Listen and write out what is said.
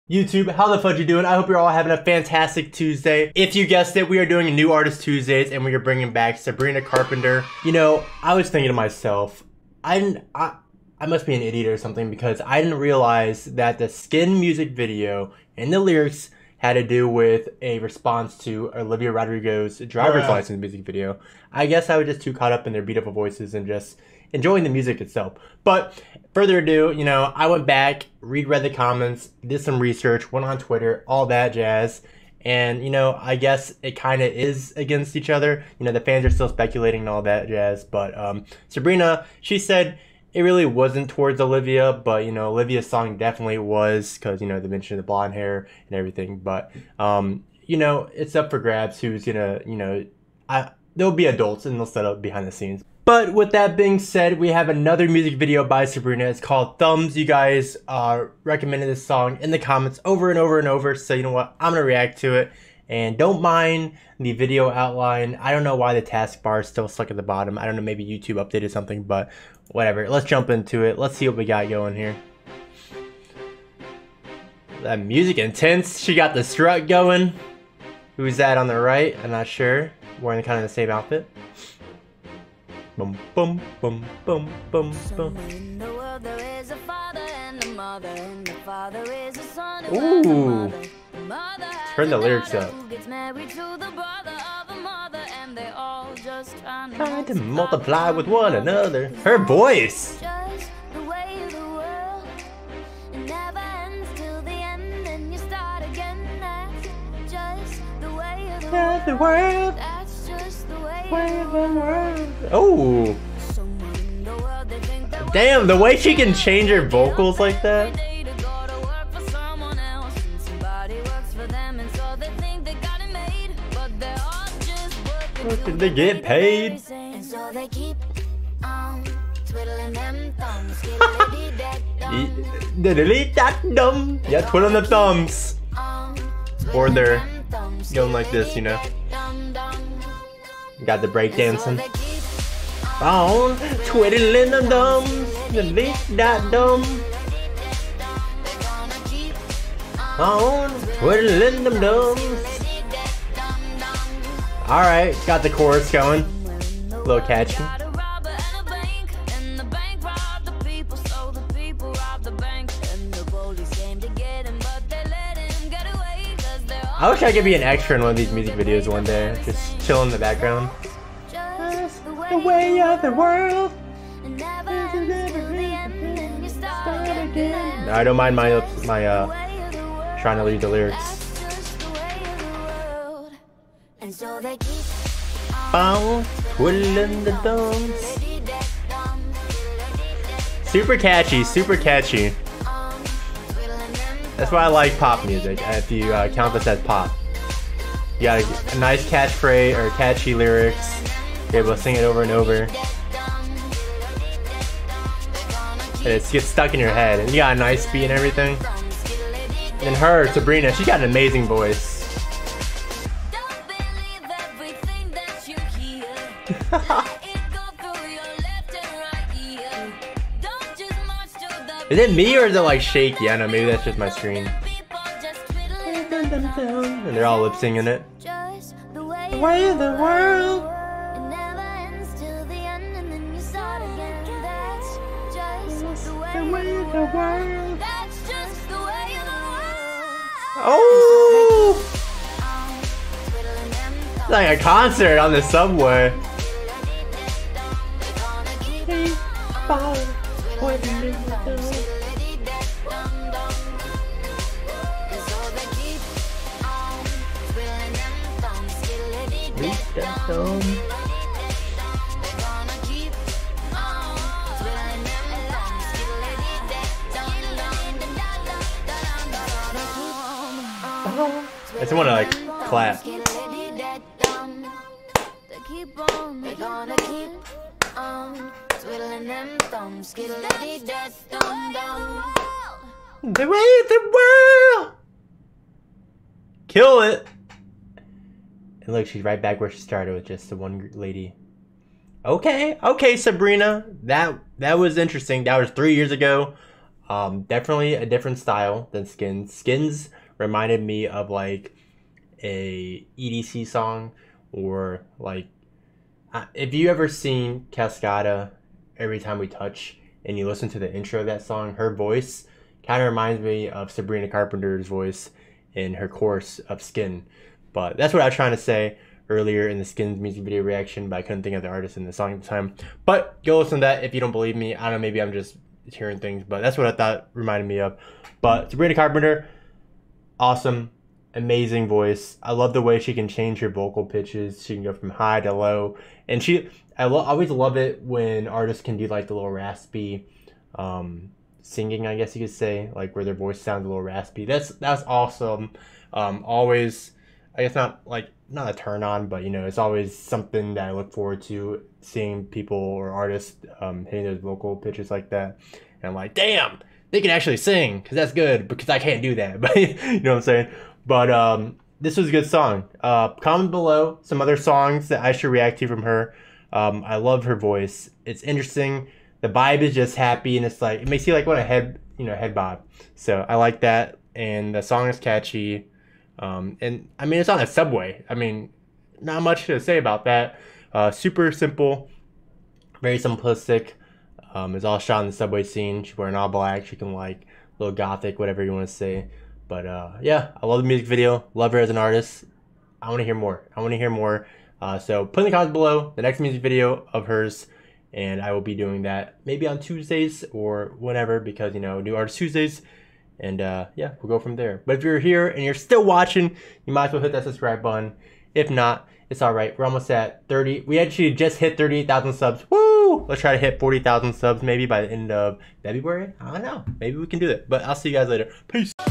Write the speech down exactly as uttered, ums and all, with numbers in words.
YouTube, how the fudge you doing? I hope you're all having a fantastic Tuesday. If you guessed it, we are doing a New Artist Tuesdays and we are bringing back Sabrina Carpenter. You know, I was thinking to myself, I didn't, I, I must be an idiot or something because I didn't realize that the Skin music video and the lyrics had to do with a response to Olivia Rodrigo's driver's Right. license music video. I guess I was just too caught up in their beautiful voices and just enjoying the music itself. But further ado, you know, I went back, reread the comments, did some research, went on Twitter, all that jazz. And, you know, I guess it kind of is against each other. You know, the fans are still speculating and all that jazz. But um, Sabrina, she said it really wasn't towards Olivia. But, you know, Olivia's song definitely was because, you know, they mentioned the blonde hair and everything. But, um, you know, it's up for grabs who's going to, you know, I, there'll be adults and they'll set up behind the scenes. But with that being said, we have another music video by Sabrina. It's called Thumbs. You guys uh, recommended this song in the comments over and over and over. So you know what? I'm going to react to it. And don't mind the video outline. I don't know why the taskbar is still stuck at the bottom. I don't know, maybe YouTube updated something, but whatever. Let's jump into it. Let's see what we got going here. That music intense. She got the strut going. Who's that on the right? I'm not sure. Wearing kind of the same outfit. Boom, boom, boom, boom, boom, boom. Ooh. Turn the lyrics up. Trying to multiply with one another. Her voice. The world. Oh, damn, the way she can change her vocals like that. Did they get paid? Yeah, twiddling the thumbs. Or they're going like this, you know. Got the break dancing. On twiddling them thumbs, the beat that dumb. On twiddling them thumbs. All right, got the chorus going. A little catchy. I wish I could be an extra in one of these music videos one day. Just chill in the background. Just the way of the world. No, I don't mind my my uh trying to read the lyrics. Bow, twiddling the thumbs. Super catchy, super catchy. That's why I like pop music, if you uh, count this as pop. You got a, a nice catchphrase or catchy lyrics. You're able to sing it over and over. And it gets stuck in your head. And you got a nice beat and everything. And her, Sabrina, she got an amazing voice. Is it me or is it like shaky? I don't know, maybe that's just my screen. And they're all lip singing it. The way of the world. The way of the world. Oh! It's like a concert on the subway. I just want to like clap. The way of the world. Kill it. And look, she's right back where she started with just the one lady. Okay, okay, Sabrina. That that was interesting. That was three years ago. Um, definitely a different style than Skins. Skins reminded me of like a E D C song, or like, uh, if you ever seen Cascada, Every Time We Touch, and you listen to the intro of that song, her voice kind of reminds me of Sabrina Carpenter's voice in her chorus of Skin. But that's what I was trying to say earlier in the Skins music video reaction, but I couldn't think of the artist in the song at the time. But go listen to that if you don't believe me. I don't know, maybe I'm just hearing things, but that's what I thought reminded me of. But Sabrina Carpenter, awesome, amazing voice. I love the way she can change her vocal pitches. She can go from high to low, and she I lo- always love it when artists can do like the little raspy um singing, I guess you could say, like where their voice sounds a little raspy. That's that's awesome. Um always, I guess, not like not a turn on, but you know, it's always something that I look forward to, seeing people or artists um hitting those vocal pitches like that. And I'm like, damn, they can actually sing, because that's good, because I can't do that. But you know what I'm saying? But um, this was a good song. Uh, comment below some other songs that I should react to from her. Um, I love her voice. It's interesting. The vibe is just happy, and it's like, it makes you like want to head, you know, head bob. So I like that, and the song is catchy. Um, and I mean, it's on a subway. I mean, not much to say about that. Uh, super simple, very simplistic. Um, it's all shot in the subway scene. She's wearing all black. She can like a little gothic, whatever you want to say. But uh, yeah, I love the music video. Love her as an artist. I want to hear more. I want to hear more. Uh, so put in the comments below the next music video of hers, and I will be doing that maybe on Tuesdays or whenever, because, you know, new artist Tuesdays. And uh, yeah, we'll go from there. But if you're here and you're still watching, you might as well hit that subscribe button. If not, it's all right. We're almost at thirty. We actually just hit thirty-eight thousand subs. Woo! Let's try to hit forty thousand subs maybe by the end of February. I don't know. Maybe we can do it. But I'll see you guys later. Peace.